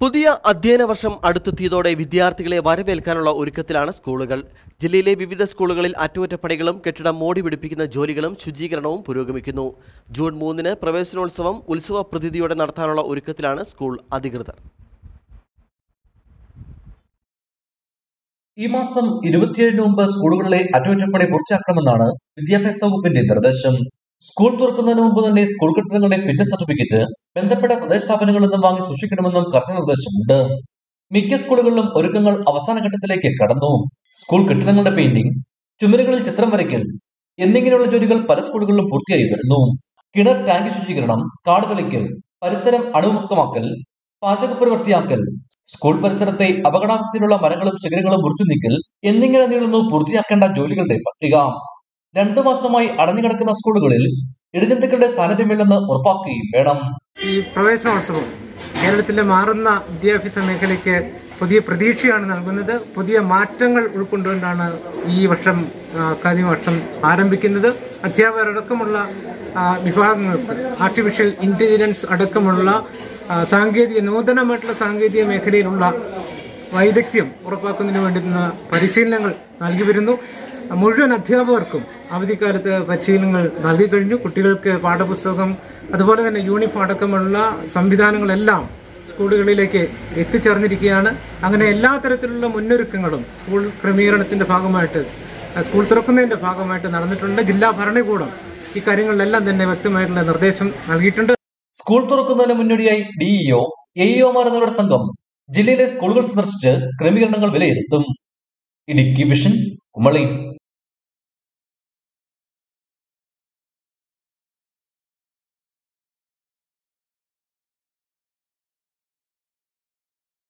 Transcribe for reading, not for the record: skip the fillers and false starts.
പുതിയ അധ്യയന വർഷം അടുത്തെത്തിയതോടെ വിദ്യാർത്ഥികളെ വരവേൽക്കാനുള്ള ഒരുക്കത്തിലാണ് സ്കൂളുകൾ. ജില്ലയിലെ വിവിധ സ്കൂളുകളിൽ അറ്റകുറ്റപ്പണികളും കെട്ടിടം മോടി പിടിപ്പിക്കുന്ന ജോലികളും ശുചീകരണവും പുരോഗമിക്കുന്നു. ജൂൺ 3-ന് പ്രവേശനോത്സവം ഉത്സവ പ്രതീതിയോടെ നടത്താനുള്ള ഒരുക്കത്തിലാണ് സ്കൂൾ അധികൃതർ. ഈ മാസം 27-ന് മുമ്പ് സ്കൂളുകളിലെ അറ്റകുറ്റപ്പണി പൂർത്തിയാക്കണമെന്നാണ് വിദ്യാഭ്യാസ വകുപ്പിന്റെ നിർദ്ദേശം. സ്കൂൾ തുറക്കുന്നതിന് മുമ്പ് തന്നെ സ്കൂൾ കെട്ടിടങ്ങളുടെ ഫിറ്റ്നസ് സർട്ടിഫിക്കറ്റ് ബന്ധപ്പെട്ട തദ്ദേശ സ്ഥാപനങ്ങളിൽ നിന്നും വാങ്ങി സൂക്ഷിക്കണമെന്നും കർശന നിർദ്ദേശമുണ്ട്. മിക്ക സ്കൂളുകളിലും ഒരുക്കങ്ങൾ അവസാന ഘട്ടത്തിലേക്ക് കടന്നു. സ്കൂൾ കെട്ടിടങ്ങളുടെ പെയിന്റിംഗ്, ചുമരുകളിൽ ചിത്രം വരയ്ക്കൽ എന്നിങ്ങനെയുള്ള ജോലികൾ പല സ്കൂളുകളിലും പൂർത്തിയായി വരുന്നു. കിണർ ടാങ്ക് ശുചീകരണം, കാട് കളിക്കൽ, പരിസരം അണുമുക്തമാക്കൽ, പാചകപ്പുര വൃത്തിയാക്കൽ, സ്കൂൾ പരിസരത്തെ അപകടാവസ്ഥയിലുള്ള മരങ്ങളും ശിഖരങ്ങളും മുറിച്ചു നീക്കൽ എന്നിങ്ങനെ നീളുന്നു പൂർത്തിയാക്കേണ്ട ജോലികളുടെ പട്ടിക. 2 മാസമായി അടഞ്ഞുകിടക്കുന്ന സ്കൂളുകളിൽ ഇടജന്തുക്കളുടെ സാന്നിധ്യമില്ലെന്ന് ഉറപ്പാക്കുകയും വേണം. ഈ പ്രവേശനോത്സവം കേരളത്തിലെ മാറുന്ന വിദ്യാഭ്യാസ മേഖലയ്ക്ക് പുതിയ പ്രതീക്ഷയാണ് നൽകുന്നത്. പുതിയ മാറ്റങ്ങൾ ഉൾക്കൊണ്ടുകൊണ്ടാണ് ഈ വർഷം അക്കാദമിക വർഷം ആരംഭിക്കുന്നത്. അധ്യാപകരടക്കമുള്ള വിഭാഗങ്ങൾക്ക് ആർട്ടിഫിഷ്യൽ ഇന്റലിജൻസ് അടക്കമുള്ള നൂതനമായിട്ടുള്ള സാങ്കേതിക മേഖലയിലുള്ള വൈദഗ്ധ്യം ഉറപ്പാക്കുന്നതിന് വേണ്ടുന്ന പരിശീലനങ്ങൾ നൽകി വരുന്നു. മുഴുവൻ അധ്യാപകർക്കും അവധിക്കാലത്ത് പരിശീലനങ്ങൾ നൽകി കഴിഞ്ഞു. കുട്ടികൾക്ക് പാഠപുസ്തകം അതുപോലെ തന്നെ യൂണിഫോം അടക്കമുള്ള സംവിധാനങ്ങളെല്ലാം സ്കൂളുകളിലേക്ക് എത്തിച്ചേർന്നിരിക്കുകയാണ്. അങ്ങനെ എല്ലാ തരത്തിലുള്ള മുന്നൊരുക്കങ്ങളും സ്കൂൾ ക്രമീകരണത്തിന്റെ ഭാഗമായിട്ട്, സ്കൂൾ തുറക്കുന്നതിന്റെ ഭാഗമായിട്ട് നടന്നിട്ടുണ്ട്. ജില്ലാ ഭരണകൂടം ഇക്കാര്യങ്ങളിലെല്ലാം തന്നെ വ്യക്തമായിട്ടുള്ള നിർദ്ദേശം നൽകിയിട്ടുണ്ട്. സ്കൂൾ തുറക്കുന്നതിന് മുന്നോടിയായി ഡിഇഒ, എഇഒമാർ എന്നിവരുടെ സംഘം ജില്ലയിലെ സ്കൂളുകൾ സന്ദർശിച്ച് ക്രമീകരണങ്ങൾ വിലയിരുത്തും. ഇടുക്കി വിഷൻ, കുമളി.